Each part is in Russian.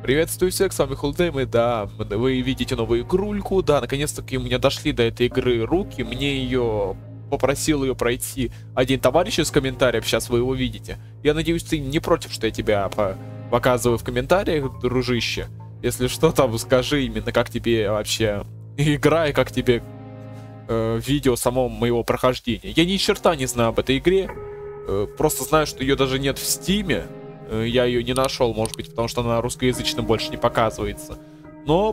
Приветствую всех, с вами Холдем, и да, вы видите новую игрульку, да, наконец-таки у меня дошли до этой игры руки, мне ее попросил ее пройти один товарищ из комментариев, сейчас вы его видите. Я надеюсь, ты не против, что я тебя показываю в комментариях, дружище. Если что, там скажи именно, как тебе вообще игра и как тебе видео самого моего прохождения. Я ни черта не знаю об этой игре, просто знаю, что ее даже нет в Стиме. Я ее не нашел, может быть, потому что она русскоязычно больше не показывается. Но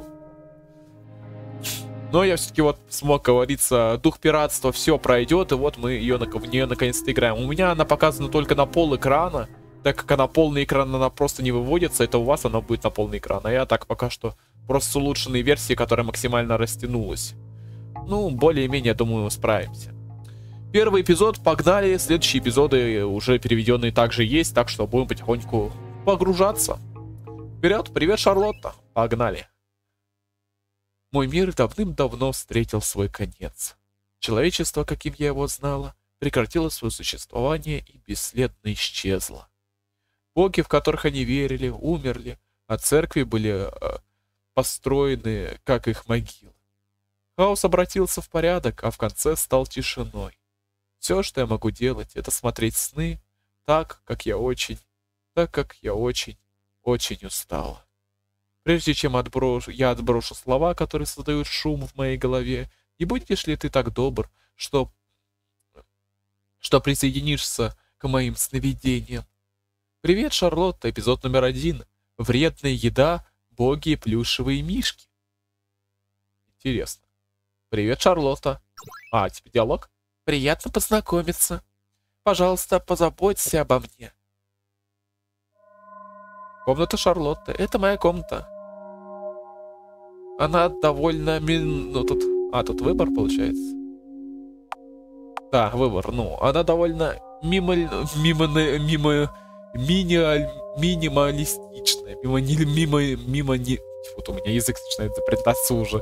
я все-таки вот смог, говориться, дух пиратства, все пройдет, и вот мы в нее наконец-то играем. У меня она показана только на пол экрана, так как она полный экран, она просто не выводится, это у вас она будет на полный экран. А я так пока что просто с улучшенной версией, которая максимально растянулась. Ну, более-менее, думаю, справимся. Первый эпизод, погнали, следующие эпизоды уже переведенные также есть, так что будем потихоньку погружаться. Вперед, привет, Шарлотта, погнали. Мой мир давным-давно встретил свой конец. Человечество, каким я его знала, прекратило свое существование и бесследно исчезло. Боги, в которых они верили, умерли, а церкви были построены, как их могилы. Хаос обратился в порядок, а в конце стал тишиной. Все, что я могу делать, это смотреть сны так, как я очень устала. Прежде чем я отброшу слова, которые создают шум в моей голове, не будешь ли ты так добр, что присоединишься к моим сновидениям? Привет, Шарлотта, эпизод номер 1. Вредная еда, боги и плюшевые мишки. Интересно. Привет, Шарлотта. Тебе диалог? Приятно познакомиться. Пожалуйста, позаботься обо мне. Комната Шарлотты. Это моя комната. Она довольно... тут выбор получается. Да, выбор. Она довольно минималистичная. Вот у меня язык начинает заплетаться уже.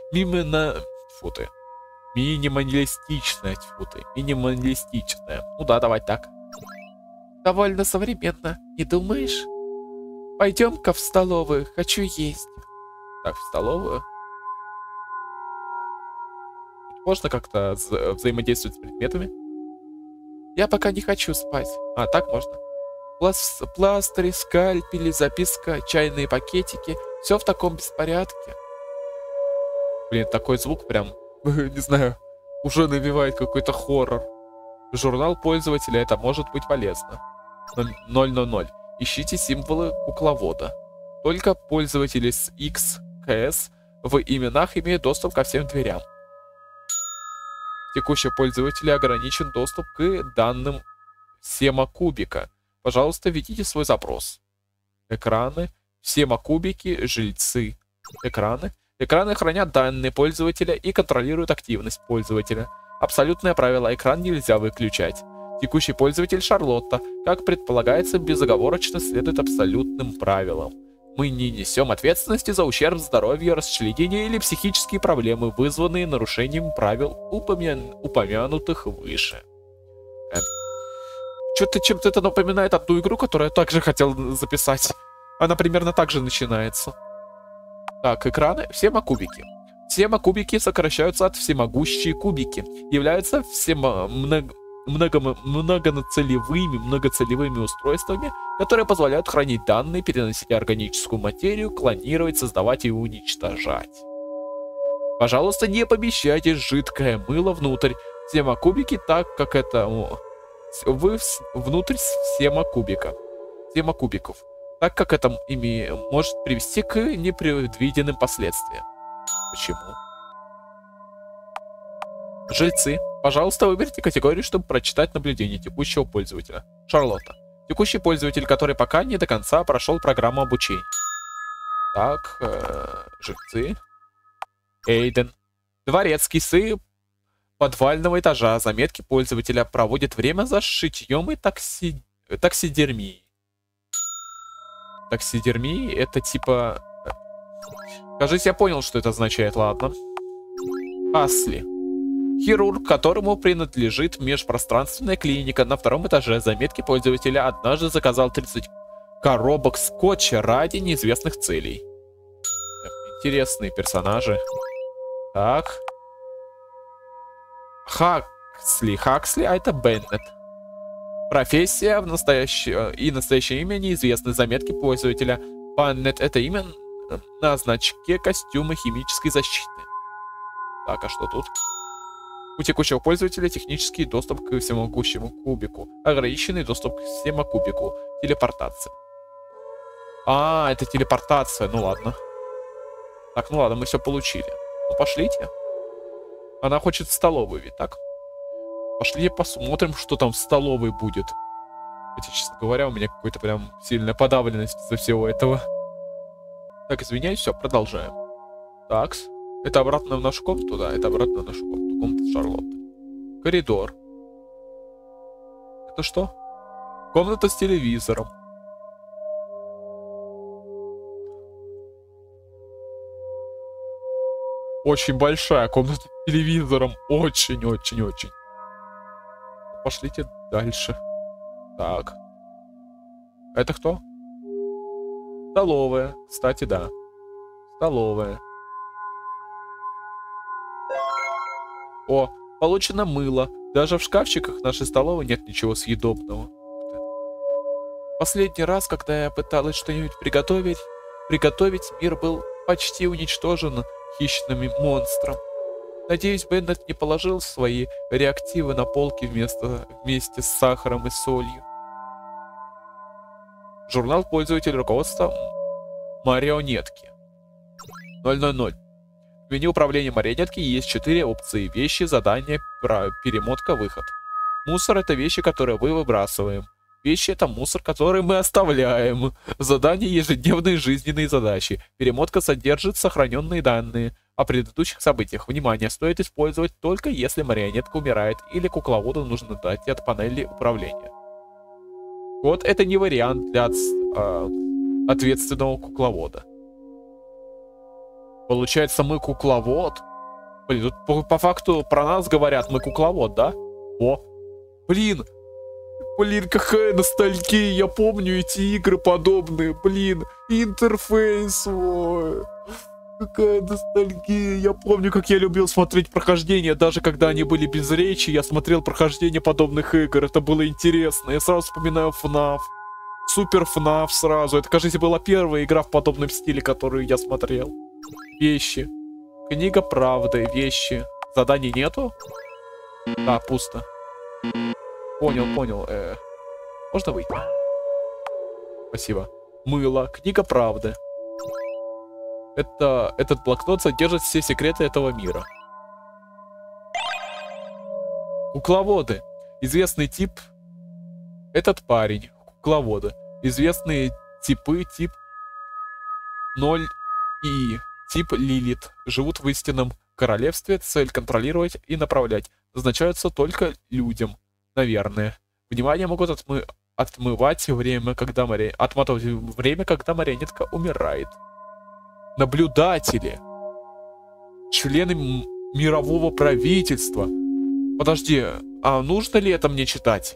Минималистичная. Ну да, давай так. Довольно современно, не думаешь? Пойдем-ка в столовую, хочу есть. Так, в столовую. Можно как-то взаимодействовать с предметами? Я пока не хочу спать. Так можно. Пластыри, скальпели, записка, чайные пакетики. Все в таком беспорядке. Блин, такой звук прям, не знаю, уже навевает какой-то хоррор. Журнал пользователя, это может быть полезно. 000. Ищите символы кукловода. Только пользователи с XKS в именах имеют доступ ко всем дверям. Текущий пользователь ограничен доступ к данным семакубика. Пожалуйста, введите свой запрос. Экраны, семакубики, жильцы. Экраны хранят данные пользователя и контролируют активность пользователя. Абсолютное правило, экран нельзя выключать. Текущий пользователь Шарлотта, как предполагается, безоговорочно следует абсолютным правилам. Мы не несем ответственности за ущерб здоровью, расчленение или психические проблемы, вызванные нарушением правил, упомянутых выше. Что-то чем-то это напоминает одну игру, которую я также хотел записать. Она примерно так же начинается. Так, экраны, всемокубики. Всемокубики сокращаются от всемогущие кубики. Являются многоцелевыми устройствами, которые позволяют хранить данные, переносить органическую материю, клонировать, создавать и уничтожать. Пожалуйста, не помещайте жидкое мыло внутрь всемокубики, так как это внутрь всемокубиков, так как это может привести к непредвиденным последствиям. Почему? Жильцы. Пожалуйста, выберите категорию, чтобы прочитать наблюдение текущего пользователя. Шарлотта. Текущий пользователь, который пока не до конца прошел программу обучения. Так, жильцы. Эйден. Дворецкий сы подвального этажа. Заметки пользователя проводит время за шитьем и таксидермией. Таксидермией это типа... Кажется, я понял, что это означает, ладно. Асли. Хирург, которому принадлежит межпространственная клиника на 2-м этаже. Заметки пользователя. Однажды заказал 30 коробок скотча ради неизвестных целей. Интересные персонажи. Так. Хаксли, а это Беннет. Профессия и настоящее имя неизвестны. Заметки пользователя. Беннет — это имя на значке костюма химической защиты. Так, а что тут? У текущего пользователя технический доступ к всемогущему кубику. Ограниченный доступ к всемокубику. Телепортация. А, это телепортация. Ну ладно. Так, ну ладно, мы все получили. Ну пошлите. Она хочет в столовую, ведь так? Пошли посмотрим, что там в столовой будет. Хотя, честно говоря, у меня какой-то прям сильная подавленность из-за всего этого. Так, извиняюсь, все, продолжаем. Так, это обратно в нашу комнату? Да, это обратно в нашу комнату. Комната Шарлотты. Коридор. Это что? Комната с телевизором. Очень большая комната с телевизором. Очень-очень-очень. Пошлите дальше. Так. Это кто? Столовая. Кстати, да. Столовая. О, получено мыло. Даже в шкафчиках нашей столовой нет ничего съедобного. Последний раз, когда я пыталась что-нибудь приготовить, мир был почти уничтожен хищным монстром. Надеюсь, Беннет не положил свои реактивы на полки вместе с сахаром и солью. Журнал пользователя руководства марионетки. 000. В меню управления марионетки есть 4 опции: вещи, задания, перемотка, выход. Мусор — это вещи, которые мы выбрасываем. Вещи — это мусор, который мы оставляем. Задания — ежедневные жизненные задачи. Перемотка содержит сохраненные данные о предыдущих событиях. Внимание, стоит использовать только если марионетка умирает или кукловоду нужно дать от панели управления. Вот это не вариант для ответственного кукловода. Получается, мы кукловод? Блин, тут по факту про нас говорят, мы кукловод, да? О, блин, какая ностальгия, я помню эти игры подобные, блин, интерфейс, ой, какая ностальгия, я помню, как я любил смотреть прохождения, даже когда они были без речи, я смотрел прохождение подобных игр, это было интересно, я сразу вспоминаю FNAF, Супер FNAF сразу, это, кажется, была первая игра в подобном стиле, которую я смотрел. Вещи, книга правды, вещи, заданий нету? Да, пусто. Понял. Можно выйти? Спасибо. Мыло. Книга правды. Этот блокнот содержит все секреты этого мира. Кукловоды. Известный тип. Этот парень. Кукловоды. Известные типы. Тип 0 и тип Лилит. Живут в истинном королевстве. Цель контролировать и направлять. Назначаются только людям. Наверное. Внимание могут отмывать время, отматывать время, когда марионетка умирает. Наблюдатели. Члены мирового правительства. Подожди, а нужно ли это мне читать?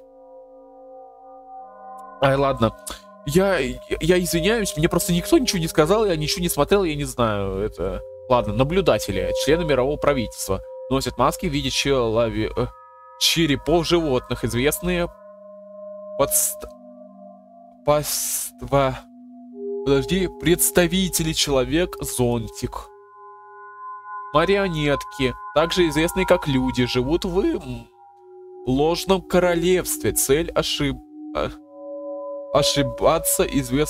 Ай, ладно. Я извиняюсь, мне просто никто ничего не сказал, я ничего не смотрел, я не знаю. Это... Ладно, наблюдатели. Члены мирового правительства. Носят маски в виде черепов животных, известные представители Человек-зонтик. Марионетки, также известные как люди, живут в ложном королевстве. Цель ошибаться.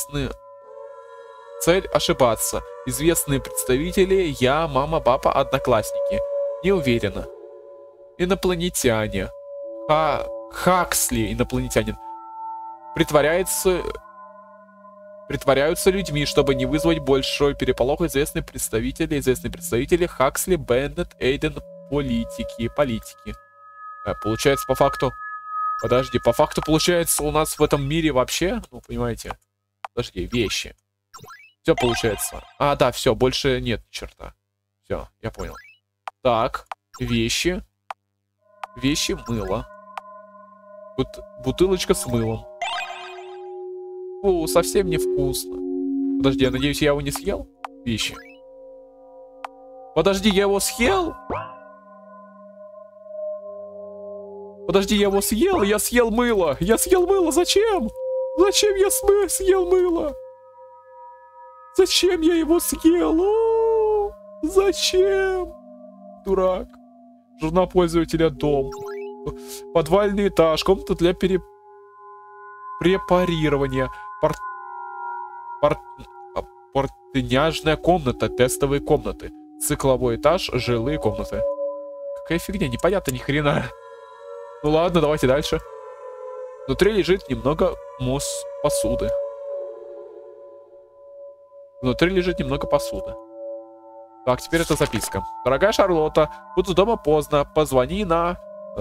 Цель ошибаться. Известные представители: я, мама, папа, одноклассники. Не уверена. Инопланетяне. Хаксли, инопланетянин. Притворяются людьми, чтобы не вызвать большой переполох. Известные представители Хаксли, Беннет, Эйден, политики. Получается, по факту... Подожди, по факту, получается, у нас в этом мире вообще... Ну, понимаете? Подожди, вещи. Все получается. А, да, все, больше нет ни черта. Все, я понял. Так, вещи. Вещи, мыло. Бутылочка с мылом. Фу, совсем невкусно. Подожди, я надеюсь, я его не съел? Вещи. Подожди, я его съел? Подожди, я его съел? Я съел мыло. Я съел мыло, зачем? Зачем я съел мыло? Зачем я его съел? О, зачем? Дурак. Журнал пользователя дом. Подвальный этаж. Комната для препарирования. Портняжная комната. Тестовые комнаты. Цикловой этаж. Жилые комнаты. Какая фигня, непонятно ни хрена. Ну ладно, давайте дальше. Внутри лежит немного посуды. Внутри лежит немного посуды. Так, теперь это записка. Дорогая Шарлотта, буду дома поздно. Позвони на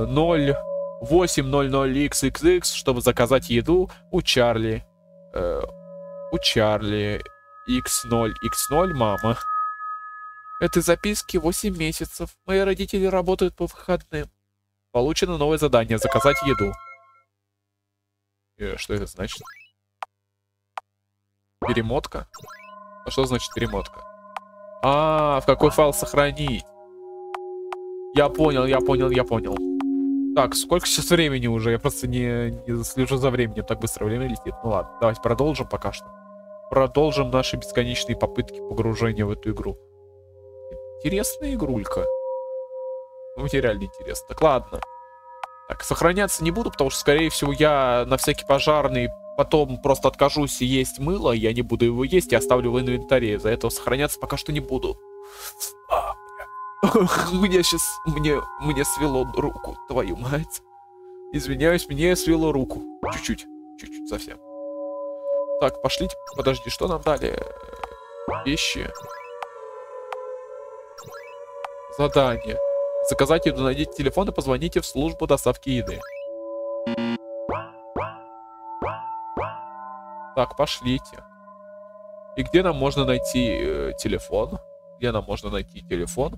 0800XXX, чтобы заказать еду у Чарли. У Чарли. X0X0, мама. Этой записке 8 месяцев. Мои родители работают по выходным. Получено новое задание. Заказать еду. Что это значит? Перемотка? А что значит перемотка? В какой файл сохранить? Я понял. Так, сколько сейчас времени уже? Я просто не слежу за временем. Так быстро время летит. Ну ладно, давайте продолжим пока что. Продолжим наши бесконечные попытки погружения в эту игру. Интересная игрулька. Ну, мне реально интересно. Так, ладно. Так, сохраняться не буду, потому что, скорее всего, я на всякий пожарный потом просто откажусь есть мыло, я не буду его есть и оставлю в инвентаре. Из-за этого сохраняться пока что не буду. Мне свело руку, твою мать. Извиняюсь, мне свело руку. Чуть-чуть совсем. Так, пошлите. Подожди, что нам дали? Вещи. Задание. Заказать еду, найдите телефон и позвоните в службу доставки еды. Так, пошлите. И где нам можно найти телефон? Где нам можно найти телефон?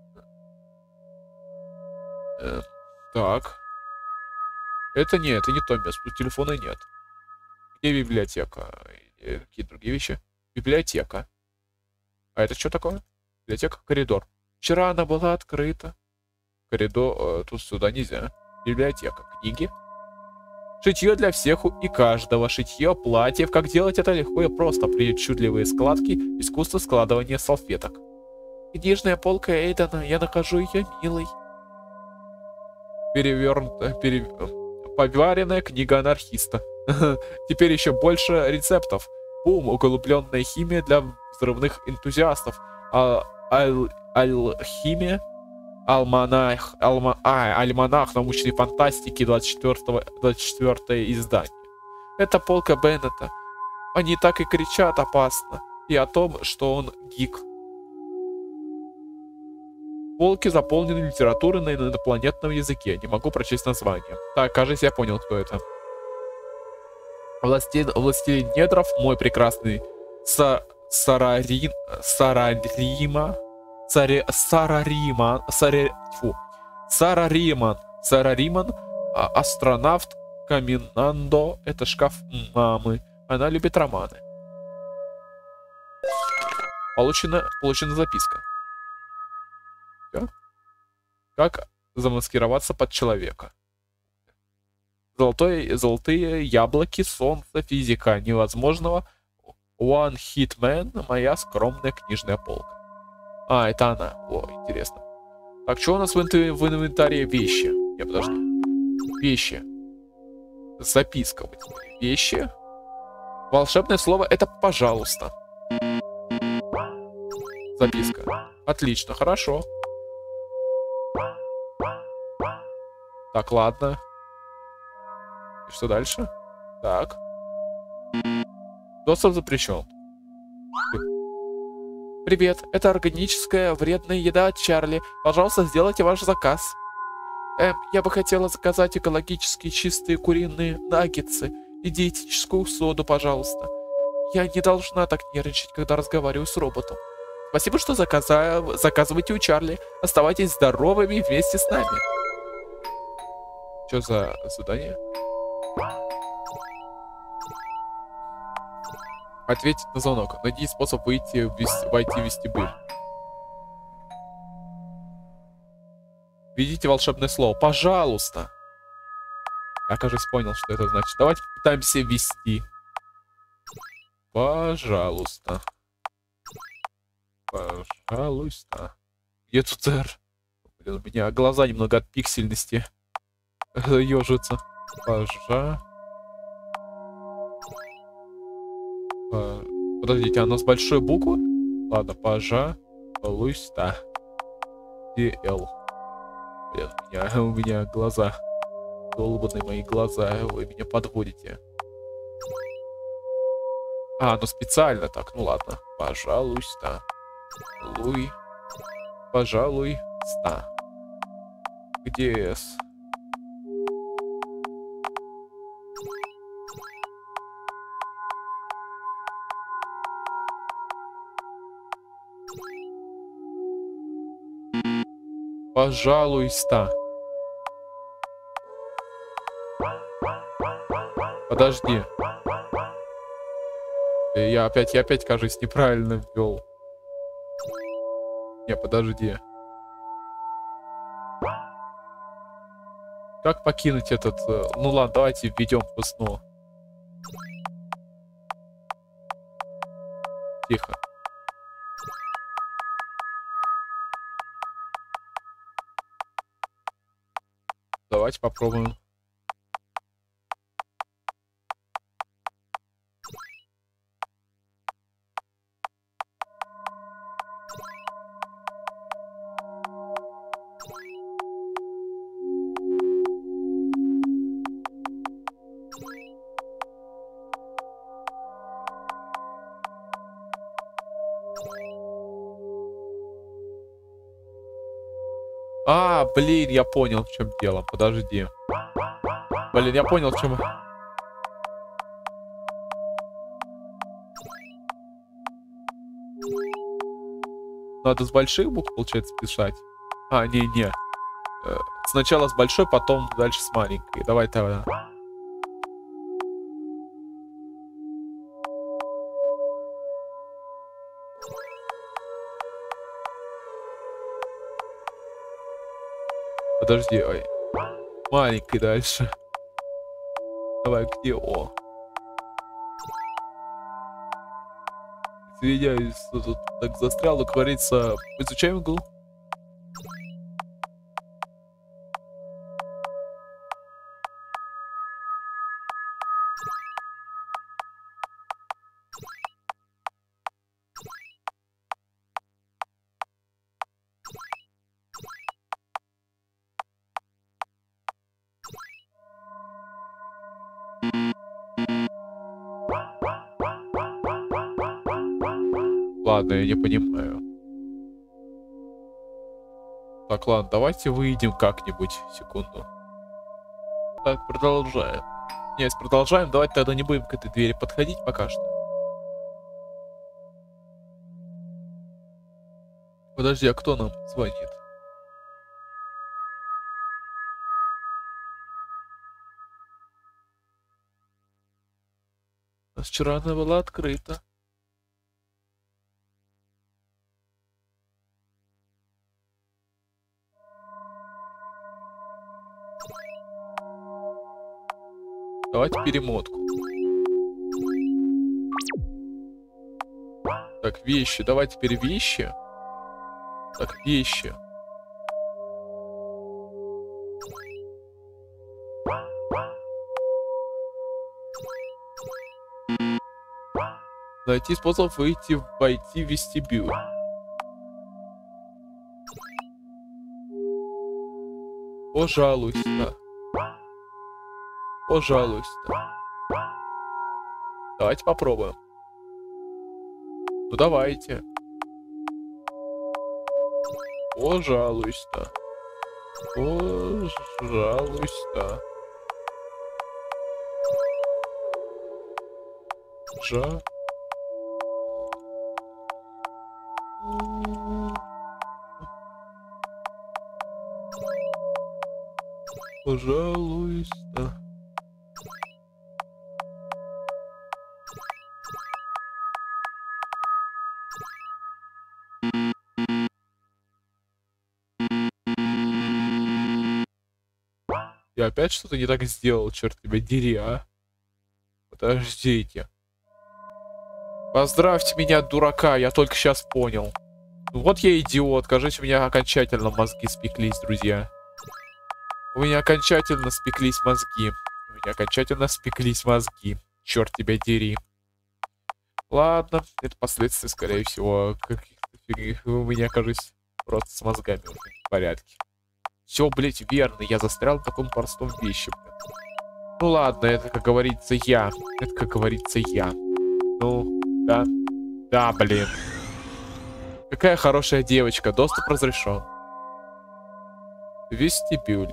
Так. Это не то место. Тут телефона нет. Где библиотека? Какие другие вещи? Библиотека. А это что такое? Библиотека, коридор. Вчера она была открыта. Коридор, тут сюда нельзя. Библиотека, книги. Шитье для всех и каждого. Шитье платьев. Как делать это легко и просто. Причудливые складки. Искусство складывания салфеток. Книжная полка Эйдена. Я нахожу ее милой. Поваренная книга анархиста. Теперь еще больше рецептов. Бум, углубленная химия для взрывных энтузиастов. Алхимия. Альманах научной фантастики 24 издание. Это полка Беннета. Они так и кричат опасно. И о том, что он гик. Полки заполнены литературой на инопланетном языке. Не могу прочесть название. Так, кажется, я понял, кто это. Властелин недров, мой прекрасный Сарариман, астронавт Каминандо, это шкаф мамы. Она любит романы. Получена записка. Все? Как замаскироваться под человека? Золотые яблоки, солнце, физика невозможного. One Hit Man, моя скромная книжная полка. Это она. О, интересно. Так, что у нас в инвентаре? Вещи. Не, подожди. Вещи. Записка. Вещи. Волшебное слово это пожалуйста. Записка. Отлично, хорошо. Так, ладно. И что дальше? Так. Доступ запрещен. Привет, это органическая вредная еда от Чарли. Пожалуйста, сделайте ваш заказ. Я бы хотела заказать экологически чистые куриные наггетсы и диетическую соду, пожалуйста. Я не должна так нервничать, когда разговариваю с роботом. Спасибо, что заказываете у Чарли. Оставайтесь здоровыми вместе с нами. Что за задание? Ответить на звонок. Найди способ войти в вестибюль. Введите волшебное слово. Пожалуйста. Я, кажется, понял, что это значит. Давайте попытаемся ввести. Пожалуйста. Пожалуйста. Где тут R? Блин, у меня глаза немного от пиксельности ежатся. Подождите, она с большой буквы? Ладно, пожалуйста. DL. Блин, у меня глаза. Долбаные мои глаза. Вы меня подводите. Ну специально так. Ну ладно. Пожалуйста. Луи. Пожалуйста. Где S? Пожалуйста. Подожди. Я опять, кажется, неправильно ввел. Не, подожди. Как покинуть этот... Ну ладно, давайте введем по сну. Тихо. Давайте попробуем. Блин, я понял, в чем дело. Подожди. Блин, я понял, в чем... Надо с больших букв, получается, писать. Не. Сначала с большой, потом дальше с маленькой. Давай тогда. Подожди, ой. Маленькой дальше. Давай, где О? Извиняюсь, тут так застрял, как говорится, изучаем игру. Ладно, я не понимаю. Так, ладно, давайте выйдем как-нибудь. Секунду. Так, продолжаем. Нет, продолжаем. Давайте тогда не будем к этой двери подходить пока что. Подожди, а кто нам звонит? У нас вчера она была открыта. Давайте перемотку. Так, вещи. Давай теперь вещи. Так, вещи. Найти способ войти в вестибюль. Пожалуйста. Пожалуйста. Давайте попробуем. Ну давайте. Пожалуйста. Пожалуйста. Пожалуйста. Я опять что-то не так сделал, черт тебя дери, а? Подождите. Поздравьте меня, дурака, я только сейчас понял. Вот я идиот, кажется, у меня окончательно мозги спеклись, друзья. У меня окончательно спеклись мозги. У меня окончательно спеклись мозги. Черт тебя дери. Ладно, это последствия, скорее всего, каких-то фигни. У меня, кажется, просто с мозгами уже в порядке. Все, блять, верно, я застрял в таком простом вещи, блин. Ну ладно, это, как говорится, я. Это, как говорится, я. Ну, да. Да, блин. Какая хорошая девочка. Доступ разрешен. Вестибюль.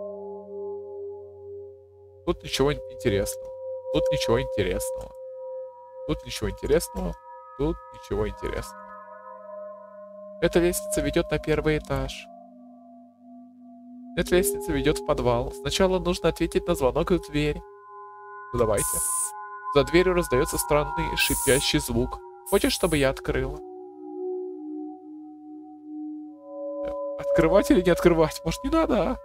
Тут ничего интересного. Тут ничего интересного. Тут ничего интересного. Тут ничего интересного. Эта лестница ведет на первый этаж. Эта лестница ведет в подвал. Сначала нужно ответить на звонок в дверь. Ну, давайте. За дверью раздается странный шипящий звук. Хочешь, чтобы я открыла? Открывать или не открывать? Может, не надо, а?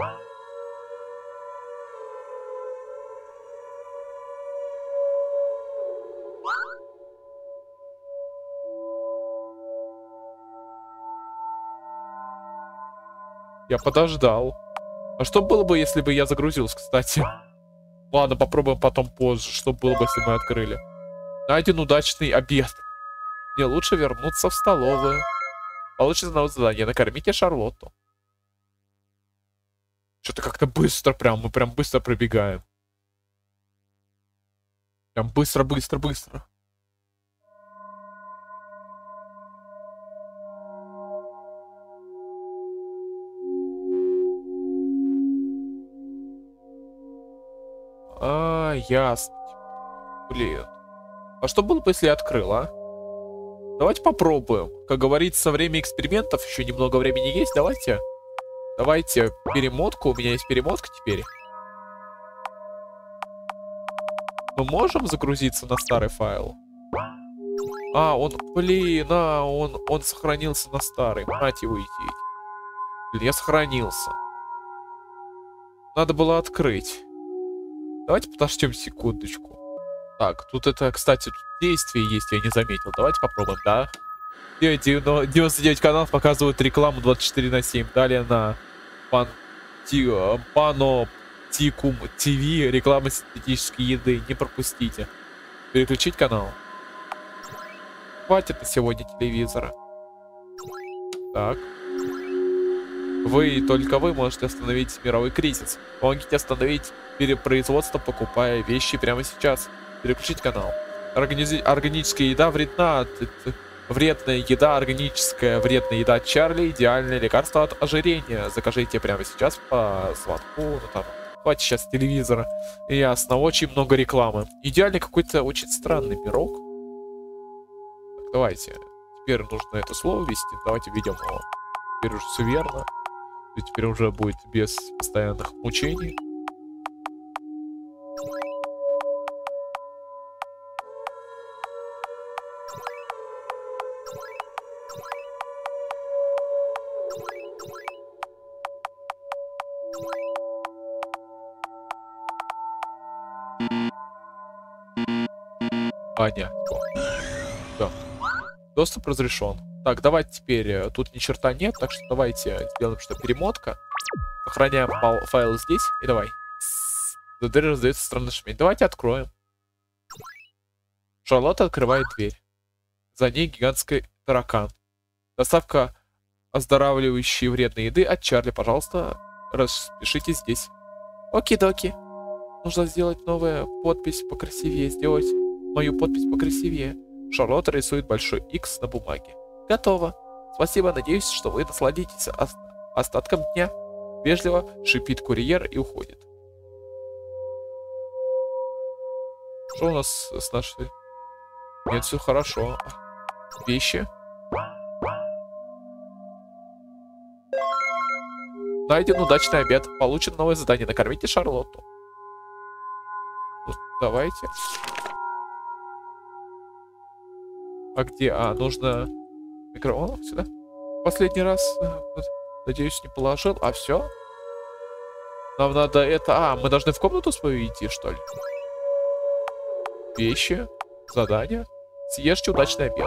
Я подождал. А что было бы, если бы я загрузился, кстати? Ладно, попробуем потом позже. Что было бы, если мы открыли? Найден удачный обед. Мне лучше вернуться в столовую. Получится новое задание. Накормите Шарлотту. Что-то как-то быстро прям. Мы прям быстро пробегаем. Прям быстро, быстро, быстро. Ясно. Блин. А что было бы, если я открыл, а? Давайте попробуем. Как говорится, время экспериментов. Еще немного времени есть. Давайте. Давайте перемотку. У меня есть перемотка теперь. Мы можем загрузиться на старый файл? Он сохранился на старый. Мать его идти. Блин, я сохранился. Надо было открыть. Давайте подождем секундочку. Так, тут это, кстати, тут действие есть, я не заметил. Давайте попробуем, да? 99 каналов показывают рекламу 24/7. Далее на Паноптикум ТВ реклама синтетической еды. Не пропустите. Переключить канал. Хватит на сегодня телевизора. Так. Только вы можете остановить мировой кризис. Помогите остановить перепроизводство, покупая вещи прямо сейчас. Переключить канал. Органическая еда вредна. Вредная еда, органическая вредная еда Чарли. Идеальное лекарство от ожирения. Закажите прямо сейчас по звонку. Ну там. Хватит сейчас телевизора. Ясно. Очень много рекламы. Идеальный какой-то очень странный пирог. Так, давайте. Теперь нужно это слово ввести. Давайте введем его. Теперь уже все верно. И теперь уже будет без постоянных мучений. Понятно. Да. Доступ разрешен. Так, давайте теперь, тут ни черта нет, так что давайте сделаем, что перемотка. Сохраняем файл здесь, и давай. За дверью раздается странный шуметь. Давайте откроем. Шарлотта открывает дверь. За ней гигантский таракан. Доставка оздоравливающей вредной еды от Чарли, пожалуйста, распишитесь здесь. Оки-доки. Нужно сделать новую подпись покрасивее, сделать мою подпись покрасивее. Шарлотта рисует большой X на бумаге. Готово. Спасибо, надеюсь, что вы насладитесь остатком дня. Вежливо шипит курьер и уходит. Что у нас с нашей... Нет, все хорошо. Вещи. Найден удачный обед. Получен новое задание. Накормите Шарлотту. Ну, давайте. А где? Нужно... Микроволновку сюда. Последний раз, надеюсь, не положил. А все? Нам надо это... А, мы должны в комнату свою идти, что ли? Вещи. Задание. Съешьте удачный обед.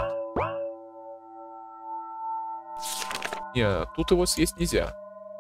Не, тут его съесть нельзя.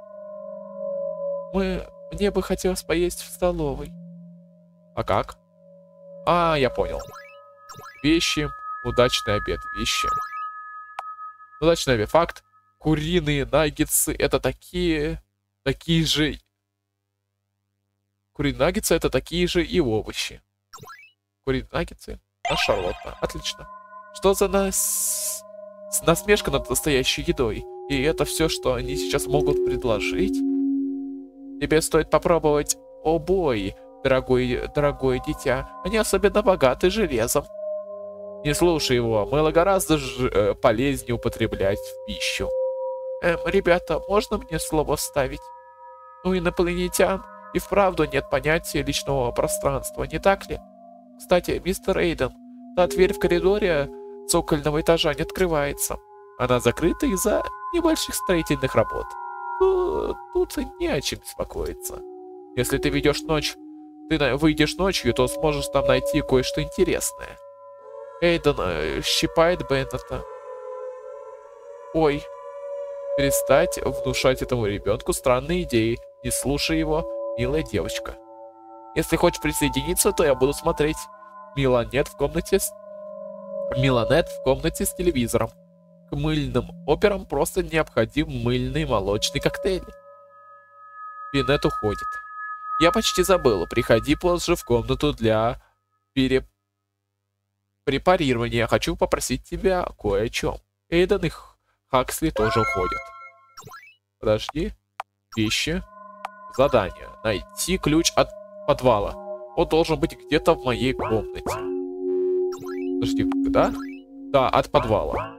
Мне бы хотелось поесть в столовой. А как? А, я понял. Вещи. Удачный обед. Вещи. Удачный обед. Факт. Куриные наггетсы это такие же... Куриные наггетсы это такие же и овощи. Куриные наггетсы. А Шарлотта. Отлично. Что за насмешка над настоящей едой? И это все, что они сейчас могут предложить? Тебе стоит попробовать обои, дорогое дитя. Они особенно богаты железом. Не слушай его. Мыло гораздо полезнее употреблять в пищу. Ребята, можно мне слово вставить? У инопланетян и вправду нет понятия личного пространства, не так ли? Кстати, мистер Эйден, та дверь в коридоре цокольного этажа не открывается. Она закрыта из-за небольших строительных работ. Тут не о чем беспокоиться. Если ты выйдешь ночью, то сможешь там найти кое-что интересное. Эйден щипает Беннета. Ой, перестать внушать этому ребенку странные идеи. Не слушай его, милая девочка. Если хочешь присоединиться, то я буду смотреть Миланет в комнате с телевизором. К мыльным операм просто необходим мыльный молочный коктейль. Беннет уходит. Я почти забыла. Приходи позже в комнату для препарирования. Хочу попросить тебя кое о чем. Эйден и Хаксли тоже уходят. Подожди. Вещи. Задание. Найти ключ от подвала. Он должен быть где-то в моей комнате. Подожди, да? Да, от подвала.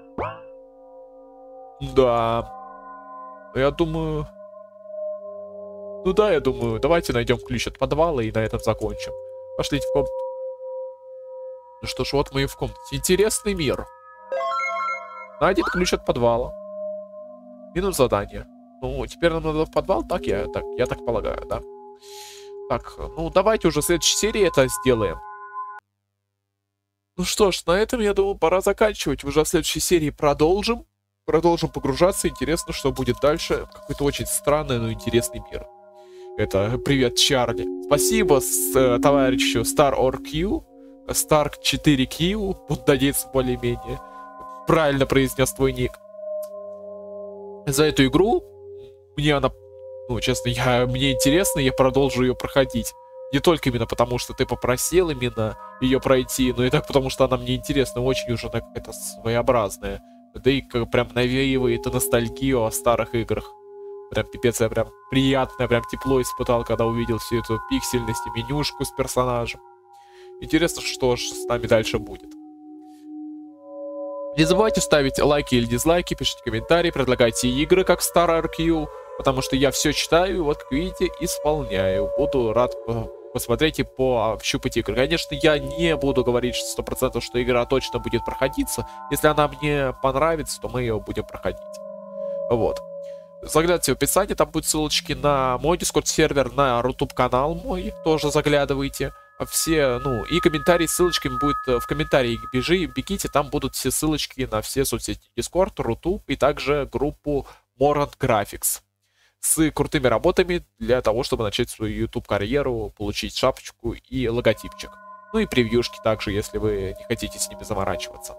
Да. Я думаю... Ну да, я думаю, давайте найдем ключ от подвала и на этом закончим. Пошлите в комнату. Ну что ж, вот мы и в комнате. Интересный мир. Найден ключ от подвала. Минус задание. Ну, теперь нам надо в подвал, я так полагаю, да? Так, ну давайте уже в следующей серии это сделаем. Ну что ж, на этом, я думаю, пора заканчивать. Уже в следующей серии продолжим. Продолжим погружаться. Интересно, что будет дальше. Какой-то очень странный, но интересный мир. Это привет, Чарли. Спасибо товарищу StarOrQ. Stark 4Q. Буду надеяться, более-менее правильно произнес твой ник. За эту игру мне она... Ну, честно, мне интересно, я продолжу ее проходить. Не только именно потому, что ты попросил именно ее пройти, но и так потому, что она мне интересна. Очень уже какая-то своеобразная. Да и прям навеивает ностальгию о старых играх. Прям пипец, я прям приятно, прям тепло испытал, когда увидел всю эту пиксельность и менюшку с персонажем. Интересно, что же с нами дальше будет. Не забывайте ставить лайки или дизлайки, пишите комментарии, предлагайте игры, как в StarRQ, потому что я все читаю и, вот, как видите, исполняю. Буду рад посмотреть и поощупать игры. Конечно, я не буду говорить 100%, что игра точно будет проходиться. Если она мне понравится, то мы ее будем проходить. Вот. Заглядывайте в описание, там будут ссылочки на мой Discord-сервер, на YouTube-канал мой, тоже заглядывайте. Все, ну, и комментарии с ссылочками будет в комментарии. Бегите, там будут все ссылочки на все соцсети Discord, Rutube и также группу Morant Graphics с крутыми работами для того, чтобы начать свою YouTube-карьеру, получить шапочку и логотипчик. Ну и превьюшки также, если вы не хотите с ними заморачиваться.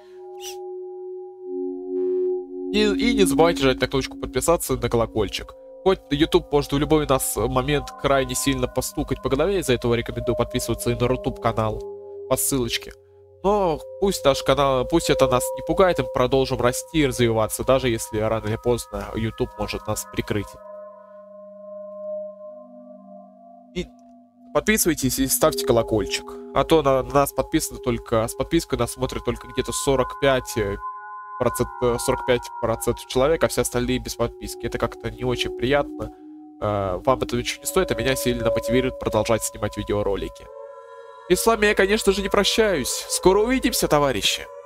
И не забывайте жать на кнопочку подписаться, на колокольчик. Хоть YouTube может в любой момент крайне сильно постукать по голове, из-за этого рекомендую подписываться и на YouTube канал по ссылочке. Но пусть наш канал, пусть это нас не пугает, и мы продолжим расти и развиваться, даже если рано или поздно YouTube может нас прикрыть. И подписывайтесь и ставьте колокольчик. А то на нас подписано только, с подпиской нас смотрит только где-то 45% человек, а все остальные без подписки. Это как-то не очень приятно. Вам это ничего не стоит, а меня сильно мотивирует продолжать снимать видеоролики. И с вами я, конечно же, не прощаюсь. Скоро увидимся, товарищи!